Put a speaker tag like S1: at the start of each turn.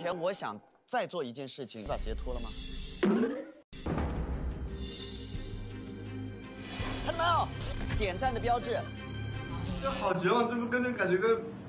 S1: 前，我想再做一件事情，把鞋脱了吗？看到没有？点赞的标志。
S2: 这好绝望，这不跟感觉跟